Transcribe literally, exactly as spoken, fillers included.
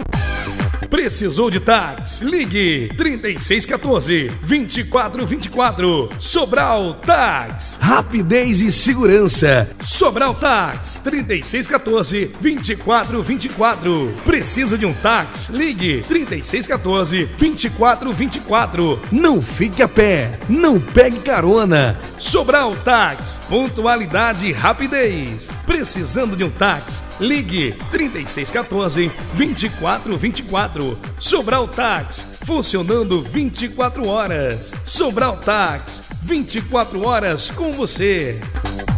Precisou de táxi? Ligue trinta e seis quatorze, vinte e quatro vinte e quatro. Sobral Táxi. Rapidez e segurança. Sobral Táxi, trinta e seis quatorze, vinte e quatro vinte e quatro. Precisa de um táxi? Ligue trinta e seis quatorze, vinte e quatro vinte e quatro. Não fique a pé, não pegue carona. Sobral Táxi, pontualidade e rapidez. Precisando de um táxi? Ligue trinta e seis quatorze, vinte e quatro vinte e quatro. Sobral Táxi, funcionando vinte e quatro horas. Sobral Táxi, vinte e quatro horas com você.